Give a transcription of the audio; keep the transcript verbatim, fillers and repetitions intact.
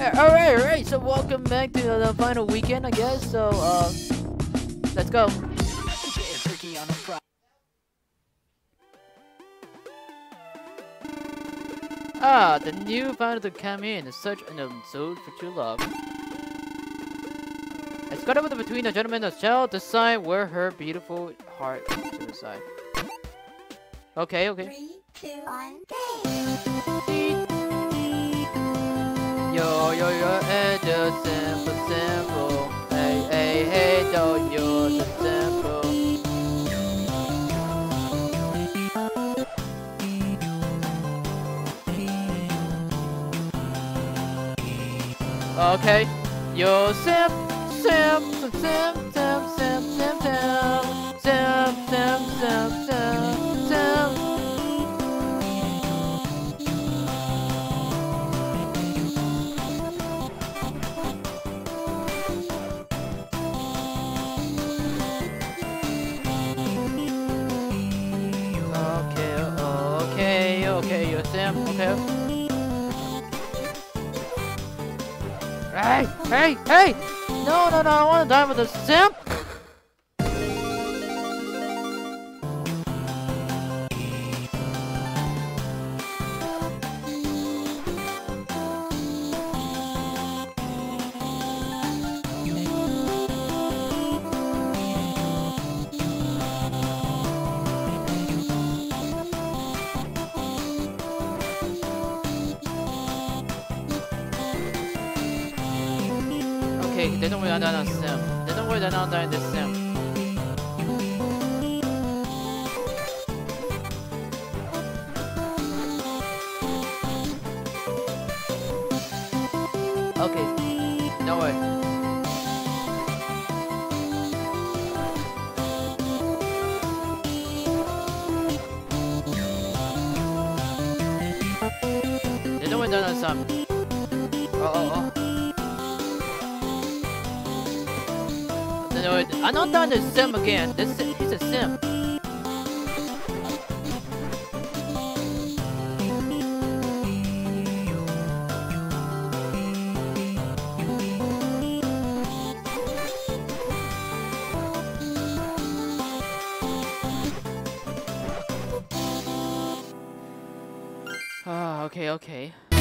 Alright, alright, so welcome back to the final weekend, I guess. So, uh, let's go. Ah, the new final to come in. Such an episode for true love. It's got over between the gentleman and shall decide where her beautiful heart to reside. Okay, okay. Three, two, one, Yo, yo, yo, it's just simple, simple. Hey, hey, hey, don't you're the simple. Okay, yo, simp, simp, simp, simp, simp, simp, simp, simp, simp, simp, simp, simp, simp. Okay, okay, okay, yo, simp, okay. Hey, hey, hey! No, no, no, I want to die with a simp! Okay, they don't worry, I'm not a simp. They don't worry, they're not dying this simp. Okay, no way. They don't worry, they're not a simp. Oh, oh, oh. I'm not done to simp again. This he's a simp. Ah, okay, okay.